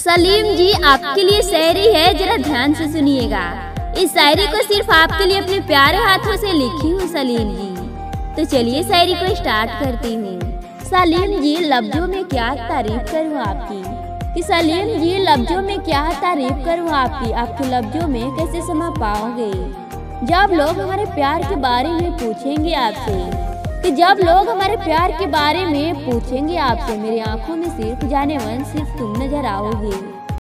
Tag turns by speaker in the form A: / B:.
A: सलीम जी आपके लिए शायरी है, जरा ध्यान से सुनिएगा। इस शायरी को सिर्फ आपके लिए अपने प्यारे हाथों से लिखी हूँ सलीम जी। तो चलिए शायरी को स्टार्ट करती हूँ। सलीम जी लफ्जों में क्या तारीफ करूँ आपकी, कि सलीम जी लफ्जों में क्या तारीफ करूँ आपकी, आपके लफ्जों में कैसे समा पाओगे। जब लोग हमारे प्यार के बारे में पूछेंगे आपसे, कि जब लोग हमारे प्यार के बारे में पूछेंगे आपसे, मेरी आंखों में सिर्फ जाने मन सिर्फ तुम नजर आओगे।